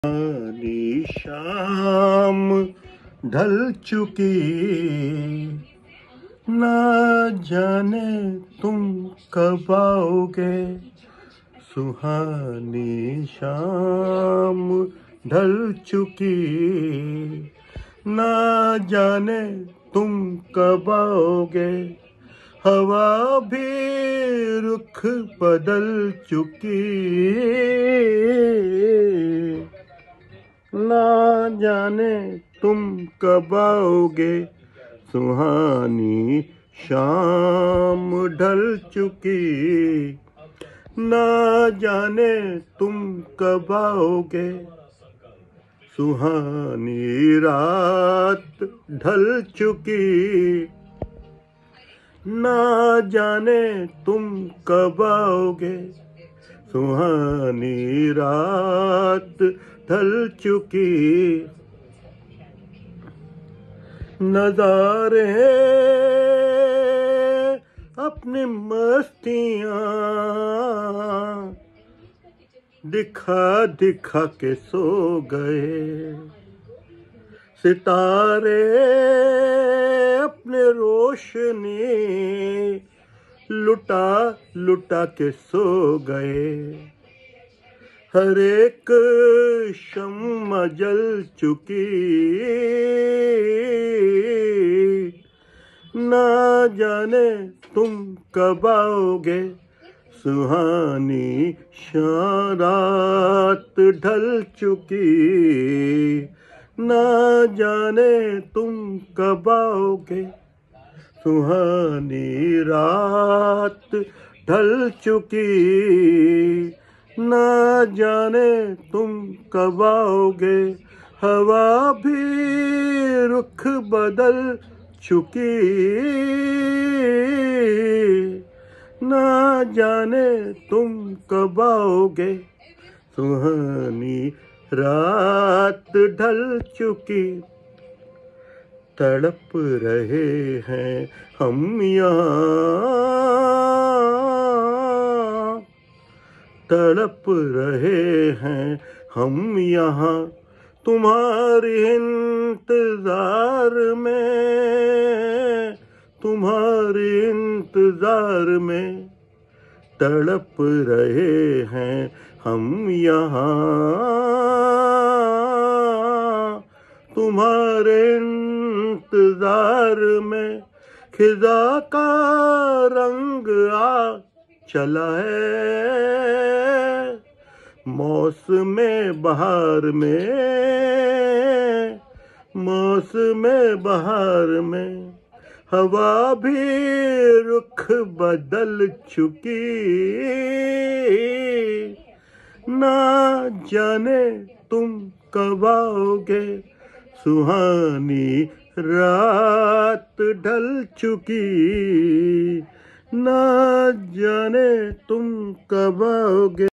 पुरानी शाम ढल चुकी, ना जाने तुम कब आओगे। सुहानी शाम ढल चुकी, ना जाने तुम कब आओगे। हवा भी रुख बदल चुकी, ना जाने तुम कब आओगे। सुहानी शाम ढल चुकी, ना जाने तुम कब आओगे। सुहानी रात ढल चुकी, ना जाने तुम कब आओगे। सुहानी रात ढल चुकी, नज़ारे अपनी मस्तियाँ दिखा दिखा के सो गए। सितारे अपने रोशनी लुटा लुटा के सो गए। हर एक शम्मा जल चुकी, ना जाने तुम कब आओगे। सुहानी रात ढल चुकी, ना जाने तुम कब आओगे। सुहानी रात ढल चुकी, ना जाने तुम कब आओगे। हवा भी रुख बदल चुकी, ना जाने तुम कब आओगे। सुहानी रात ढल चुकी, तड़प रहे हैं हम यहाँ, तड़प रहे हैं हम यहाँ। तुम्हारे इंतजार में, तुम्हारे इंतजार में तड़प रहे हैं हम यहाँ। तुम्हारे इंतजार में खिजा का रंग आ चला है। मौसमे बहार में, मौसमे बहार में हवा भी रुख बदल चुकी, ना जाने तुम कब आओगे। सुहानी रात ढल चुकी, ना जाने तुम कब आओगे।